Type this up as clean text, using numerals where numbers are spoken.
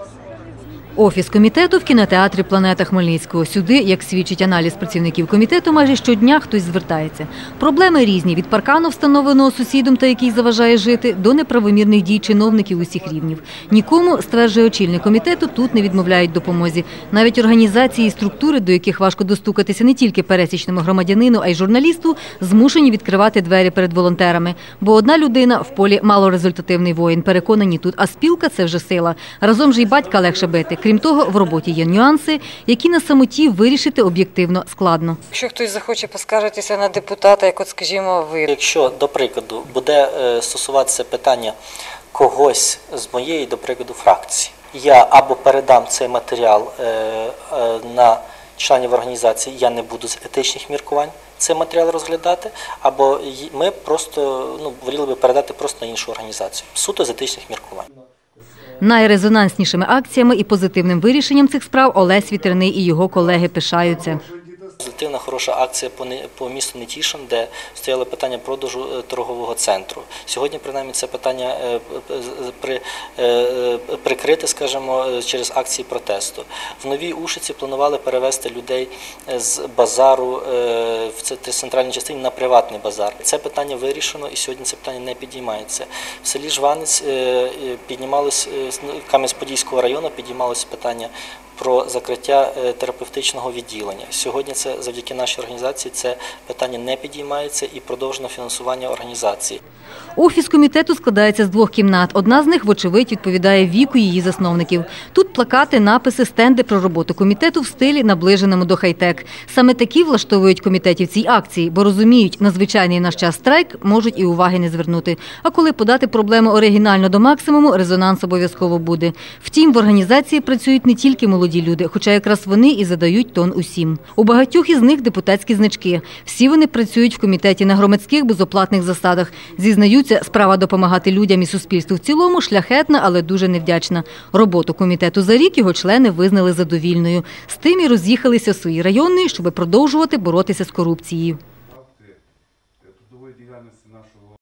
Офіс комітету в кінотеатрі «Планета» Хмельницького. Сюди, як свідчить аналіз працівників комітету, майже щодня хтось звертається. Проблеми різні – від паркану, встановленого сусідом та який заважає жити, до неправомірних дій чиновників усіх рівнів. Нікому, стверджує очільник комітету, тут не відмовляють допомозі. Навіть організації і структури, до яких важко достукатися не тільки пересічному громадянину, а й журналісту, змушені відкривати двері перед волонтерами. Бо одна людина в полі малорезультативний воїн, переконані тут, а спілка – це вже сила. Разом же й батька легше бити. Крім того, в роботі є нюанси, які на самоті вирішити об'єктивно складно. Якщо хтось захоче поскаржитися на депутата, як от, скажімо, ви. Якщо, до прикладу, буде стосуватися питання когось з моєї, до прикладу, фракції, я або передам цей матеріал на членів організації, я не буду з етичних міркувань цей матеріал розглядати, або ми просто воліли би передати просто на іншу організацію, суто з етичних міркувань. Найрезонанснішими акціями і позитивним вирішенням цих справ Олесь Вітряний і його колеги пишаються. Позитивна, хороша акція по місту Нетішин, де стояло питання продажу торгового центру. Сьогодні, принаймні, це питання прикрите, скажімо, через акції протесту. В Новій Ушиці планували перевезти людей з базару в центральній частині на приватний базар. Це питання вирішено і сьогодні це питання не підіймається. В селі Жванець піднімалось, Кам'янець-Подільського району підіймалось питання про закриття терапевтичного відділення. Сьогодні це завдяки нашій організації це питання не підіймається і продовжено фінансування організації. Офіс комітету складається з 2 кімнат. Одна з них, вочевидь, відповідає віку її засновників. Тут плакати, написи, стенди про роботу комітету в стилі, наближеному до хай-тек. Саме такі влаштовують комітетів цій акції, бо розуміють, на звичайний наш час страйк можуть і уваги не звернути. А коли подати проблему оригінально до максимуму, резонанс обов'язково буде. Втім, в організації працюють не тільки молоді люди, хоча якраз вони і задають тон усім. У багатьох із них депутатські значки. Всі вони працюють в комітеті на громадських безоплатних засадах. Зізнаються, справа допомагати людям і суспільству в цілому шляхетна, але дуже невдячна. Роботу комітету за рік його члени визнали задовільною. З тим і роз'їхалися в свої райони, щоб продовжувати боротися з корупцією.